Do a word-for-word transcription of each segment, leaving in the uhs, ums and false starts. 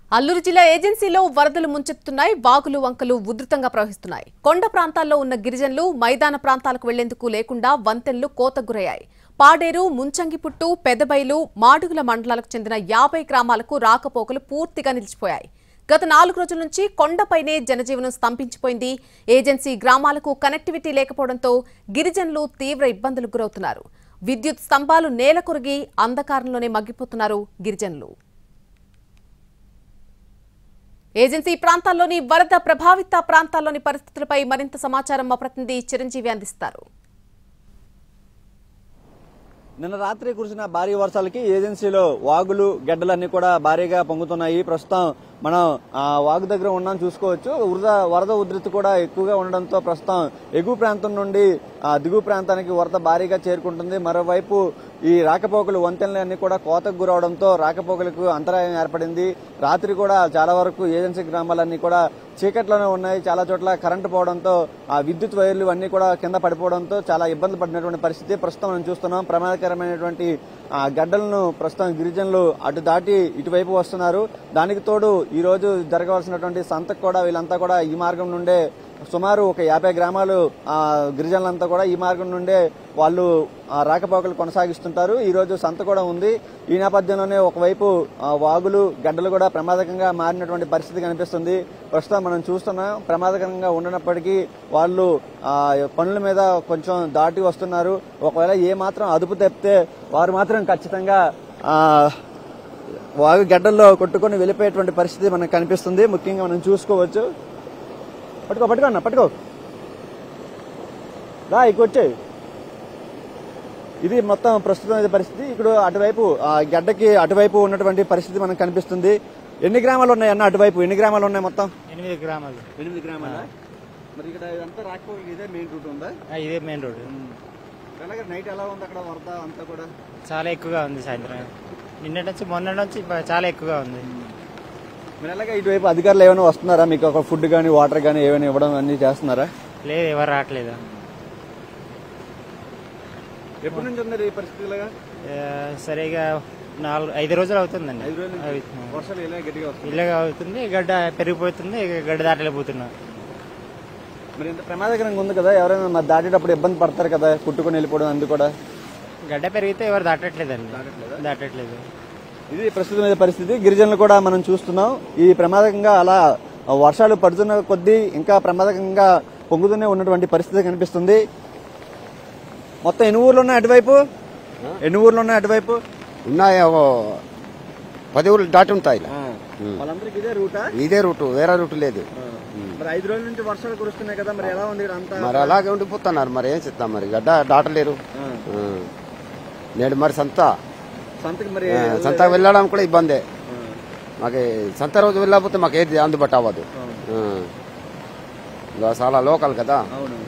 అల్లూరు జిల్లా ఏజెన్సీలో వరదలు ముంచెత్తుతున్నాయి. వాగులు వంకలు ఉధృతంగా ప్రవహిస్తున్నాయి. కొండ ప్రాంతాల్లో ఉన్న గిరిజనులు మైదాన ప్రాంతాలకు వెళ్లేందుకు లేకుండా వంతెనలు కోతకు గురయ్యాయి. పాడేరు, ముంచంగిపుట్టు, పెదబైలు, మాడుగుల మండలాలకు చెందిన యాభై గ్రామాలకు రాకపోకలు పూర్తిగా నిలిచిపోయాయి. గత నాలుగు రోజుల నుంచి కొండపైనే జనజీవనం స్తంభించిపోయింది. ఏజెన్సీ గ్రామాలకు కనెక్టివిటీ లేకపోవడంతో గిరిజనులు తీవ్ర ఇబ్బందులకు గురవుతున్నారు. విద్యుత్ స్తంభాలు నేల కొరిగి అంధకారంలోనే మగ్గిపోతున్నారు గిరిజనులు. ఏజెన్సీ ప్రాంతాల్లోని వరద ప్రభావిత ప్రాంతాల్లోని పరిస్థితులపై మరింత సమాచారం మా ప్రతినిధి చిరంజీవి అందిస్తారు. నిన్న రాత్రి కురిసిన భారీ వర్షాలకి ఏజెన్సీలో వాగులు గడ్డలన్నీ కూడా భారీగా పొంగుతున్నాయి. ప్రస్తుతం మనం ఆ వాగు దగ్గర ఉన్నాం, చూసుకోవచ్చు. వరద వరద ఉధృతి కూడా ఎక్కువగా ఉండడంతో ప్రస్తుతం ఎగువ ప్రాంతం నుండి ఆ దిగువ ప్రాంతానికి వరద భారీగా చేరుకుంటుంది. మరోవైపు ఈ రాకపోకలు వంతెనలన్నీ కూడా కోతకు గురవడంతో రాకపోకలకు అంతరాయం ఏర్పడింది. రాత్రి కూడా చాలా వరకు ఏజెన్సీ గ్రామాలన్నీ కూడా చీకట్లోనే ఉన్నాయి. చాలా చోట్ల కరెంటు పోవడంతో ఆ విద్యుత్ వైర్లు అన్ని కూడా కింద పడిపోవడంతో చాలా ఇబ్బంది పడినటువంటి పరిస్థితి ప్రస్తుతం మనం చూస్తున్నాం. ప్రమాదకరమైనటువంటి ఆ గడ్డలను ప్రస్తుతం గిరిజనులు అటు దాటి ఇటువైపు వస్తున్నారు. దానికి తోడు ఈ రోజు జరగవలసినటువంటి సంతకు కూడా వీళ్ళంతా కూడా ఈ మార్గం నుండే సుమారు ఒక యాభై గ్రామాలు ఆ గిరిజనులంతా కూడా ఈ మార్గం నుండే వాళ్ళు రాకపోకలు కొనసాగిస్తుంటారు. ఈ రోజు సంత కూడా ఉంది. ఈ నేపథ్యంలోనే ఒకవైపు వాగులు గడ్డలు కూడా ప్రమాదకంగా మారినటువంటి పరిస్థితి కనిపిస్తుంది. ప్రస్తుతం మనం చూస్తున్నాం. ప్రమాదకరంగా ఉండనప్పటికీ వాళ్ళు ఆ పనుల మీద కొంచెం దాటి వస్తున్నారు. ఒకవేళ ఏ మాత్రం అదుపు తప్పితే వారు మాత్రం ఖచ్చితంగా ఆ వాగు గడ్డల్లో కొట్టుకుని వెళ్ళిపోయేటువంటి పరిస్థితి మనకు కనిపిస్తుంది. ముఖ్యంగా మనం చూసుకోవచ్చు. పట్టుకో పట్టుకో అన్న పట్టుకో రా ఇక వచ్చే ఇది మొత్తం ప్రస్తుతం పరిస్థితి. ఇక్కడ అటువైపు ఆ గడ్డకి అటువైపు ఉన్నటువంటి పరిస్థితి మనకు కనిపిస్తుంది. ఎన్ని గ్రామాలు ఉన్నాయి అన్న అటువైపు? ఎన్ని గ్రామాలు ఉన్నాయి మొత్తం? ఎనిమిది గ్రామాలు. ఎనిమిది గ్రామాలా? మరి ఇక్కడ ఇదంతా రాకపోతే ఇదే మెయిన్ రూట్ ఉందా? ఇదే మెయిన్ రోడ్. అలాగే నైట్ ఎలా ఉంది అక్కడ వరద అంతా కూడా? చాలా ఎక్కువగా ఉంది. సాయంత్రం నిన్నటి నుంచి మొన్న నుంచి చాలా ఎక్కువగా ఉంది. మీరు అలాగే ఇటువైపు అధికారులు ఏమైనా వస్తున్నారా? మీకు ఒక ఫుడ్ కానీ వాటర్ కానీ ఏమైనా ఇవ్వడం అన్ని చేస్తున్నారా? లేదు, ఎవరు రావట్లేదు. ఎప్పటి నుంచి ఉంది ఈ పరిస్థితులుగా? సరిగా నాలుగు ఐదు రోజులు అవుతుందండి. వర్షాలు ఇలా గట్టిగా వస్తుంది, ఇలాగా అవుతుంది. గడ్డ పెరిగిపోతుంది, గడ్డ దాటలేకపోతున్నా. మరి ఇంత ప్రమాదకరంగా ఉంది కదా, ఎవరైనా మరి దాటేటప్పుడు ఇబ్బంది పడతారు కదా, కుట్టుకొని వెళ్ళిపోవడం అందు కూడా? గడ్డ పెరిగితే ఎవరు దాటట్లేదండి, దాటట్లేదు. ఇది ప్రస్తుతం పరిస్థితి. గిరిజనులు కూడా మనం చూస్తున్నాం. ఈ ప్రమాదకంగా అలా వర్షాలు పడుతున్న కొద్దీ ఇంకా ప్రమాదకంగా పొంగుతూనే ఉన్నటువంటి పరిస్థితి కనిపిస్తుంది. మొత్తం ఎన్ని ఊర్లు ఉన్నాయి అటువైపు? ఎన్ని ఊర్లు ఉన్నాయి అటువైపు? ఉన్నాయి, పది ఊర్లు దాటి ఉంటాయి. వాళ్ళందరికీ ఇదే రూటా? ఇదే రూటు, వేరే రూటు లేదు. మరి ఐదు రోజుల నుంచి వర్షాలు కురుస్తున్నాయి కదా, మరి ఎలా ఉంది అంతా? మరి అలాగే ఉండిపోతున్నారు. మరి ఏం చేస్తాం, మరి గడ్డ దాటలేరు. నేడు మరి సంత సంతకి మరి సంత వెళ్ళడం కూడా ఇబ్బందే. మాకు సంత రోజు వెళ్ళకపోతే మాకు ఏది అందుబాటు అవ్వదు. చాలా లోకల్ కదా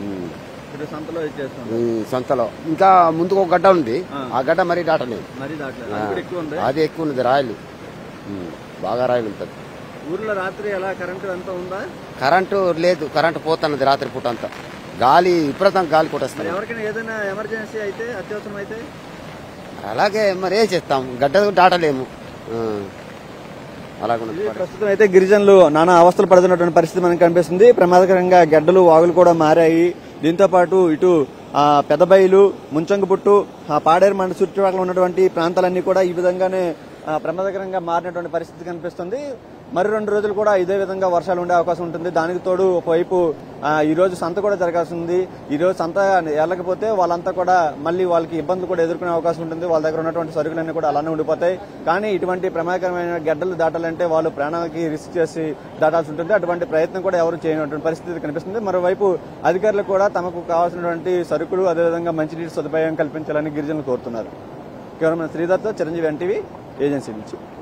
సంతలో. ఇంకా ముందుకు ఒక గడ్డ ఉంది, ఆ గడ్డ మరీ దాటలేదు. అది ఎక్కువ ఉంది, రాయలు బాగా రాయలు ఉంటుంది. ఊర్లో రాత్రి ఎలా కరెంటు అంతా ఉందా? కరెంటు లేదు, కరెంటు పోతున్నది రాత్రి పూట అంతా. గాలి విపరీతంగా గాలి కొట్టేస్తుంది. ఎవరికైనా ఏదైనా ఎమర్జెన్సీ అయితే, అత్యవసరం అయితే అలాగే మరి ఏం చేస్తాం, గడ్డ దాటలేము. అలాగే ప్రస్తుతం అయితే గిరిజనులు నానా అవస్థలు పడుతున్నటువంటి పరిస్థితి మనకు కనిపిస్తుంది. ప్రమాదకరంగా గడ్డలు వాగులు కూడా మారాయి. దీంతో పాటు ఇటు ఆ పెదబైలు, ముంచంగిపుట్టు, ఆ పాడేరు మండ చుట్టుపక్కల ఉన్నటువంటి ప్రాంతాలన్నీ కూడా ఈ విధంగానే ప్రమాదకరంగా మారినటువంటి పరిస్థితి కనిపిస్తుంది. మరి రెండు రోజులు కూడా ఇదే విధంగా వర్షాలు ఉండే అవకాశం ఉంటుంది. దానికి తోడు ఒకవైపు ఈ రోజు సంత కూడా జరగాల్సి ఉంది. ఈ రోజు సంత వెళ్ళకపోతే వాళ్ళంతా కూడా మళ్ళీ వాళ్ళకి ఇబ్బందులు కూడా ఎదుర్కొనే అవకాశం ఉంటుంది. వాళ్ళ దగ్గర ఉన్నటువంటి సరుకులన్నీ కూడా అలానే ఉండిపోతాయి. కానీ ఇటువంటి ప్రమాదకరమైన గడ్డలు దాటాలంటే వాళ్ళు ప్రాణానికి రిస్క్ చేసి దాటాల్సి ఉంటుంది. అటువంటి ప్రయత్నం కూడా ఎవరు చేయనటువంటి పరిస్థితి కనిపిస్తుంది. మరోవైపు అధికారులు కూడా తమకు కావాల్సినటువంటి సరుకులు, అదేవిధంగా మంచినీటి సదుపాయం కల్పించాలని గిరిజనులు కోరుతున్నారు. కెమెరామెన్ శ్రీధర్తో చిరంజీవి ఎన్టీవీ ఏజెన్సీ నుంచి.